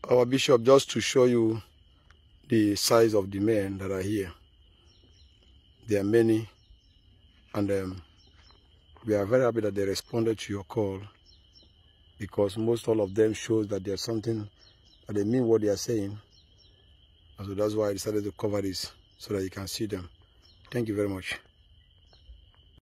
our bishop, just to show you the size of the men that are here. There are many, and we are very happy that they responded to your call, because most all of them shows that there's something that they mean what they are saying. And so that's why I decided to cover this so that you can see them. Thank you very much.